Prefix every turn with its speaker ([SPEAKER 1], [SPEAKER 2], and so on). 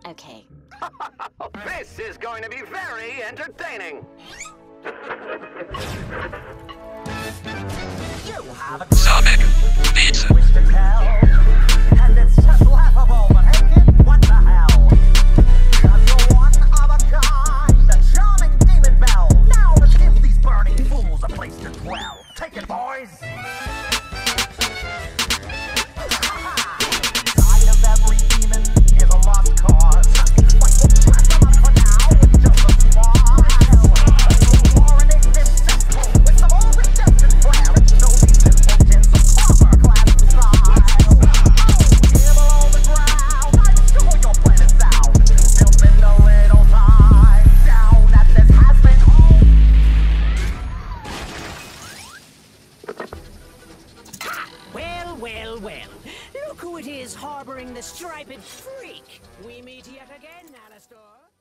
[SPEAKER 1] Okay.
[SPEAKER 2] This is going to be very entertaining.
[SPEAKER 3] SonicBeatz.
[SPEAKER 4] And it's just laughable, but hey kid, what the hell? 'Cause you're one of a kind, the charming demon bell. Now let's give these burning fools a place to dwell. Take it, boys. Side of every demon is a lost cause. But we'll dress them up for now with just a smile. War and it's successful with some old redemption flair. And show these simpletons some copper class style. Here below the ground, I'm sure your plan is sound. They'll spend a little time down at this Hazbin home.
[SPEAKER 5] Well. Look who it is harboring the striped freak. We meet yet again, Alistair.